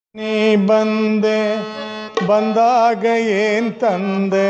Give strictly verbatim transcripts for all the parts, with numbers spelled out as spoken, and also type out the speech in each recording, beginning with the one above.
ನೀ ಬಂದೆ ಬಂದಾಗ ಏನ್ ತಂದೆ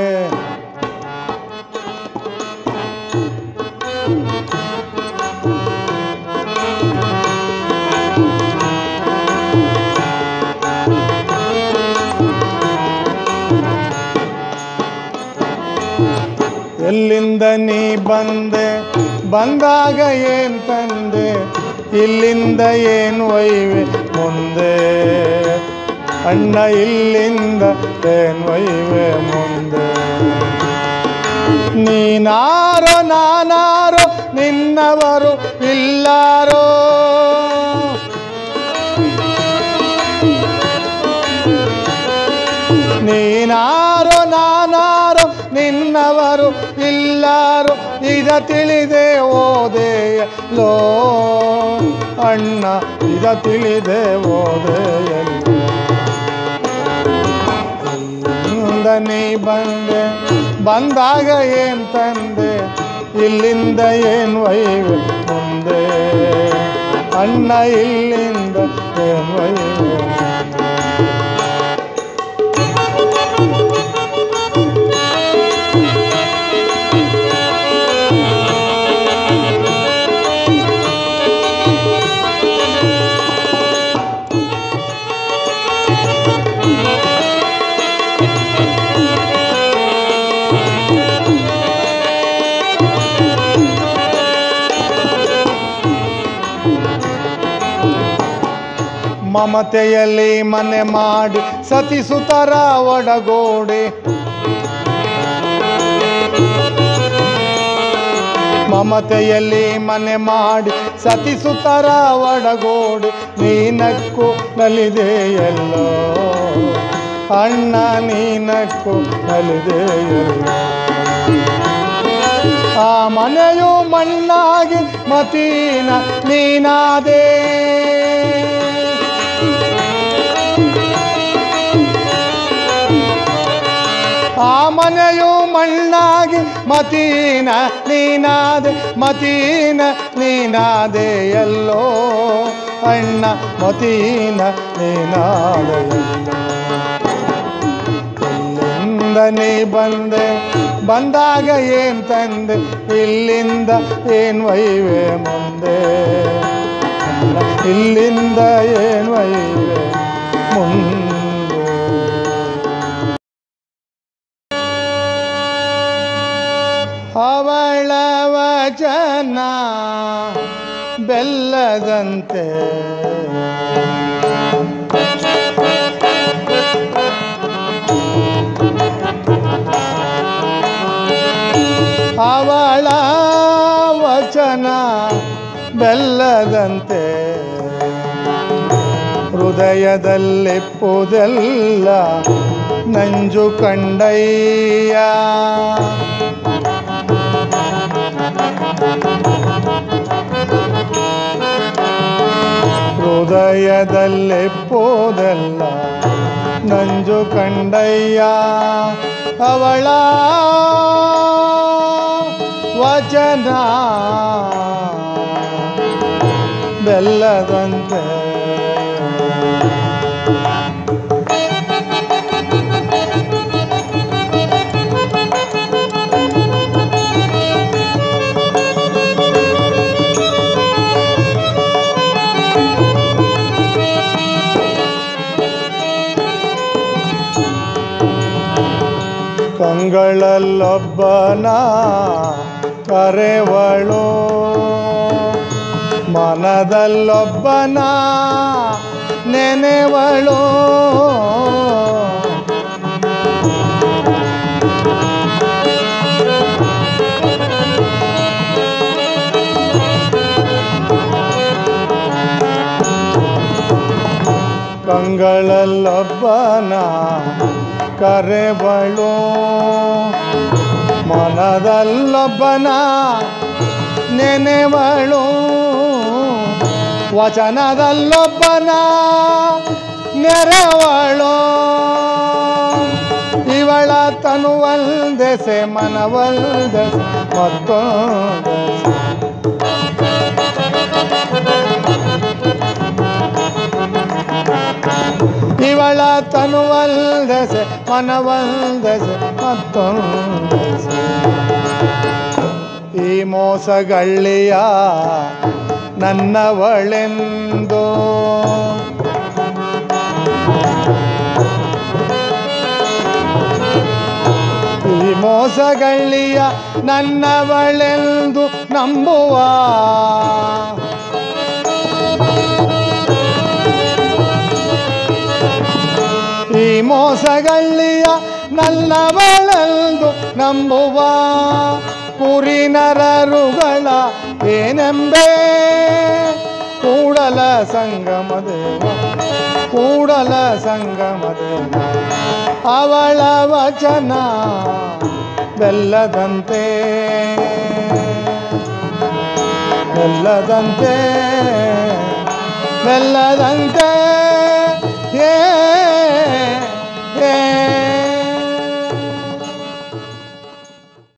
ಎಲ್ಲಿಂದ ನೀ ಬಂದೆ ಬಂದಾಗ ಏನ್ ತಂದೆ ಇಲ್ಲಿಂದ ಏನು ಒಯ್ವೆ ಮುಂದೆ ಅಣ್ಣ ಇಲ್ಲಿಂದ ಏನು ಒಯ್ವೆ ಮುಂದೆ ನೀನಾರೋ ನಾನಾರೋ ನಿನ್ನವರು ಇಲ್ಲಾರೋ ನೀನಾರೋ ನಾನಾರೋ ನಿನ್ನವರು ಇಲ್ಲಾರೋ ಇದ ತಿಳಿದೆ ಓದೆಯಲ್ಲೋ ಅಣ್ಣ ಇದ ತಿಳಿದೆ ಓದೆಯಲ್ಲೋ ಇಲ್ಲಿಂದ ನೀ ಬಂದೆ ಬಂದಾಗ ಏನ್ ತಂದೆ ಇಲ್ಲಿಂದ ಏನು ಒಯ್ವೆ ಮುಂದೆ ಅಣ್ಣ ಇಲ್ಲಿಂದ ಏನು ಒಯ್ವೆ ಮಮತೆಯಲ್ಲಿ ಮನೆ ಮಾಡಿ ಸತಿಸುತರ ಒಡಗೋಡೆ ಮಮತೆಯಲ್ಲಿ ಮನೆ ಮಾಡಿ ಸತಿಸುತರ ಒಡಗೋಡೆ ನೀನಕ್ಕು ನಲಿದೆಯಲ್ಲೋ ಅಣ್ಣ ನೀನಕ್ಕು ನಲಿದೆಯಲ್ಲೋ ಆ ಮನೆಯು ಮಣ್ಣಾಗಿ ಮತೀನ ನೀನಾದೇ ಆ ಮನೆಯು ಮಣ್ಣಾಗಿ ಮತೀನ ನೀನಾದೆ ಮತೀನ ನೀನಾದೆ ಎಲ್ಲೋ ಅಣ್ಣ ಮತೀನ ನೀನಾದೆ ಇಲ್ಲಿಂದ ನೀ ಬಂದೆ ಬಂದಾಗ ಏನ್ ತಂದೆ ಇಲ್ಲಿಂದ ಏನ್ ಒಯ್ವೆ ಮುಂದೆ ಇಲ್ಲಿಂದ ಏನ್ ಒಯ್ವೆ ಮುಂದೆ ಅವಳ ವಚನ ಬೆಲ್ಲದಂತೆ ಅವಳ ವಚನ ಬೆಲ್ಲದಂತೆ ಹೃದಯದಲ್ಲಿಪ್ಪುದೆಲ್ಲ ನಂಜು ಕಂಡಯ್ಯ ಹೃದಯದಲ್ಲಿಪ್ಪುದೆಲ್ಲ ನಂಜು ಕಂಡಯ್ಯ ಅವಳ ವಚನ ಬೆಲ್ಲದಂತೆ ಕಂಗಳಲ್ಲೊಬ್ಬನ ಕರೆವಳು ಮನದಲ್ಲೊಬ್ಬನ ನೆನೆವಳು ಕಂಗಳಲ್ಲೊಬ್ಬನ ಕರೆವಳು ಮನದಲ್ಲೊಬ್ಬನ ನೆನೆವಳು ವಚನದಲ್ಲೊಬ್ಬನ ನೆರವಳು ಇವಳ ತನುವಲ್ದೆಸೆ ಮನವಲ್ದೆಸೆ ಮತ್ತೊಂದೆಸೆ ಇವಳ ತನುವಲ್ದೆಸೆ ಮನವಲ್ದೆಸೆ ಮತ್ತೊಂದೆಸೆ ಈ ಮೋಸಗಳ್ಳಿಯ ನನ್ನವಳೆಂದು ಈ ಮೋಸಗಳ್ಳಿಯ ನನ್ನವಳೆಂದು ನಂಬುವ ಈ ಮೋಸಗಳ್ಳಿಯ ನನ್ನವಳೆಂದು ನಂಬುವ ಕುರಿ ನರರುಗಳ ಏನೆಂಬೆ ಕೂಡಲ ಸಂಗಮದೇವ ಕೂಡಲ ಸಂಗಮದೇವ ಅವಳ ವಚನ ಬೆಲ್ಲದಂತೆ ಬೆಲ್ಲದಂತೆ ಬೆಲ್ಲದಂತೆ